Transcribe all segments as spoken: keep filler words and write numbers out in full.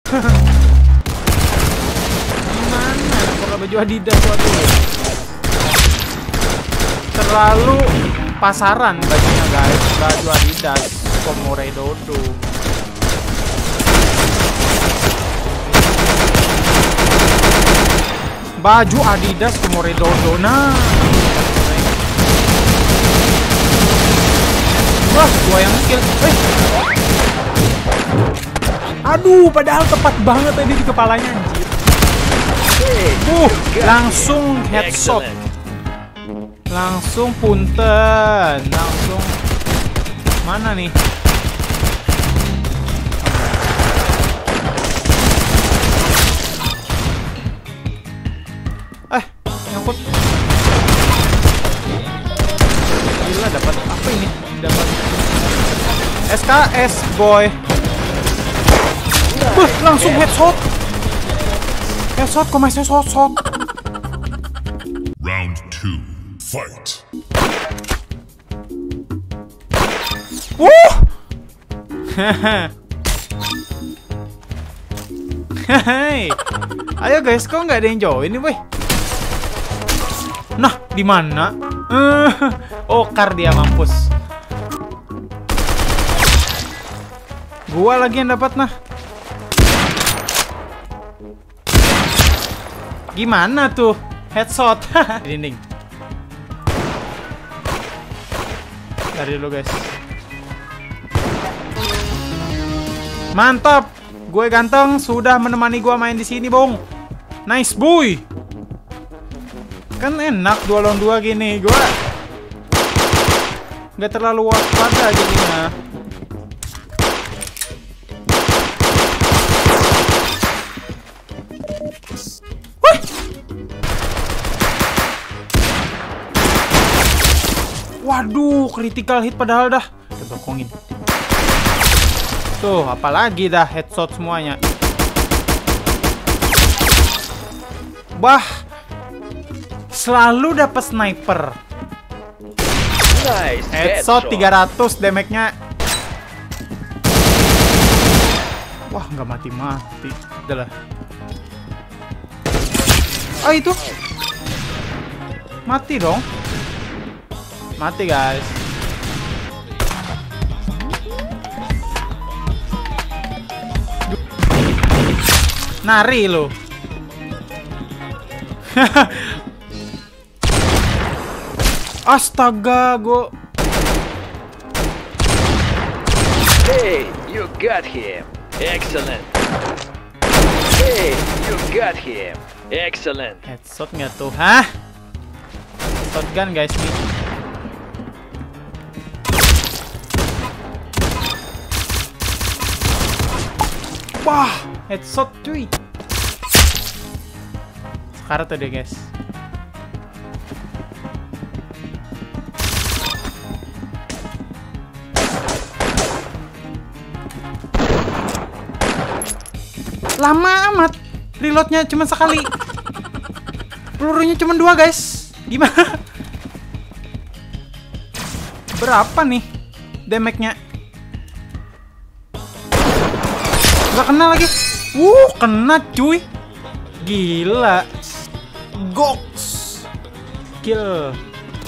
Gimana? Pakai baju Adidas waduh. Terlalu pasaran bajunya guys, baju Adidas Komore Dodo. Baju Adidas Komore Dodo. Nah. Wah, gua yang kill. Eh. Aduh, padahal tepat banget tadi di kepalanya anjir. Uh, langsung headshot. Langsung punten. Langsung mana nih? Eh, nyangkut. Gila, dapat apa ini? Dapat S K S boy. Wah, langsung headshot. Headshot, kok masih headshot. Round two, fight. Wuh. Hei. Ayo guys, kok nggak ada yang join nih, boy? Nah, di mana? Oh, kar dia mampus. Gua lagi yang dapat nah. Gimana tuh? Headshot. Di dinding. Dari dulu guys. Mantap. Gue ganteng sudah menemani gua main di sini, Bung. Nice boy. Kan enak dua lawan dua gini. Gua nggak terlalu waspada jadinya. Waduh, critical hit padahal dah. Kita bokongin. Tuh, apalagi dah headshot semuanya. Bah, selalu dapat sniper. Nice headshot tiga ratus damage-nya. Wah, nggak mati-mati. Udah lah. Oh, itu. Mati dong. Mati guys. Nari lo. Astaga, gua. Hey, you got him. Excellent. Hey, you got him. Excellent. Headshot nggak tuh? Hah? Shotgun guys nih. Wah, headshot cuy. Sekarang tuh deh guys. Lama amat. Reloadnya cuma sekali. Pelurunya cuma dua guys. Gimana? Berapa nih damage-nya? Gak kena lagi. Wuh, kena cuy. Gila. Goks. Kill.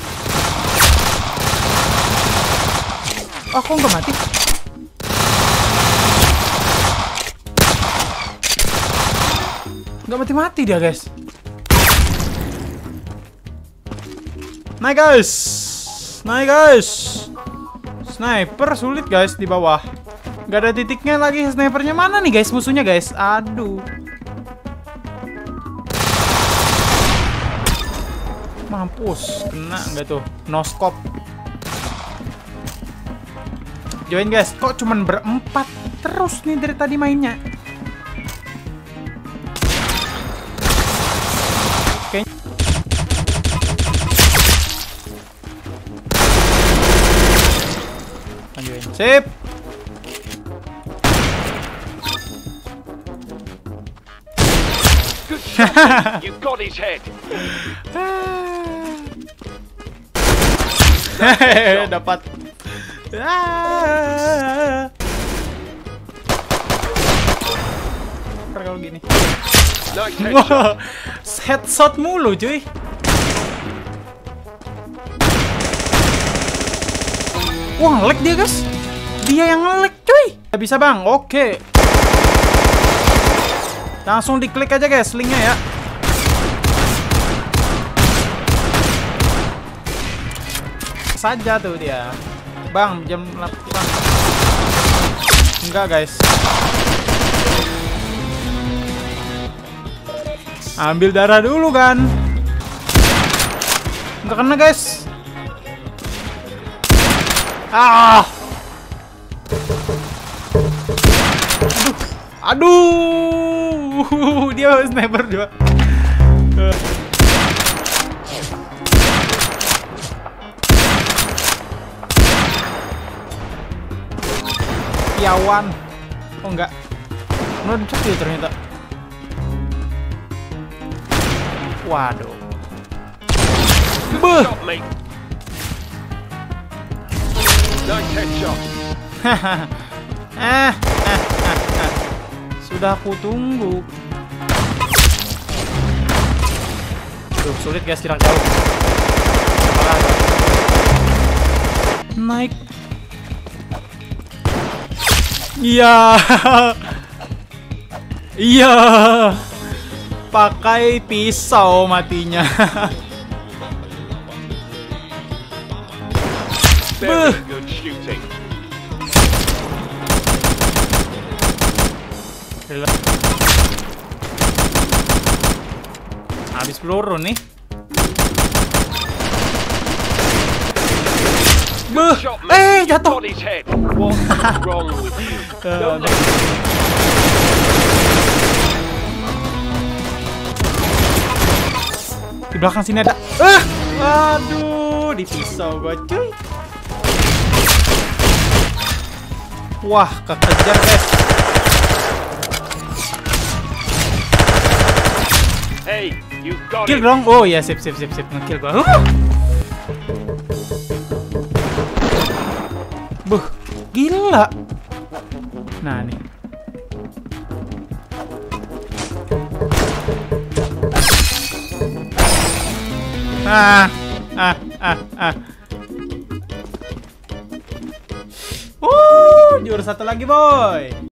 Oh, kok nggak mati? Nggak mati-mati dia guys. Naik guys. Naik guys. Sniper sulit guys di bawah. Gak ada titiknya lagi. Snipernya mana nih guys musuhnya guys? Aduh. Mampus. Kena nggak tuh? No scope. Join guys. Kok cuman berempat terus nih dari tadi mainnya? Oke. Lanjutin. Sip. You got his head. Hehehe, dapat. Ah. sniper kalau gini. Nice headshot. Wah, headshot mulu cuy. Wah, nge-lag dia guys. Dia yang nge-lag cuy. Gak bisa bang, oke. Langsung diklik aja guys linknya ya. Saja tuh dia. Bang, jam delapan. Enggak guys. Ambil darah dulu kan. Enggak kena guys. Ah. Aduh. Aduh. Dia sniper juga. Piawan. Oh enggak. Udah dicek ternyata. Waduh. Beuh. Nice headshot. eh, eh, eh, eh. Sudah aku tunggu. Tuh, sulit guys jarak jauh. Naik. Iya. Iya. Pakai pisau matinya. Very good shooting. Habis peluru nih. Beuh. Eh, jatuh. Got his head. What's wrong with you? Don't let Di belakang sini ada. Ah, aduh, di pisau gua cuy. Wah, kekejar guys. Hey, you got Kill it. dong. Oh ya, sip sip sip sip ngekill gua. Uh. Buh, gila. Nah, nih. Ah, ah, ah, ah. Uh, juara satu lagi, boy.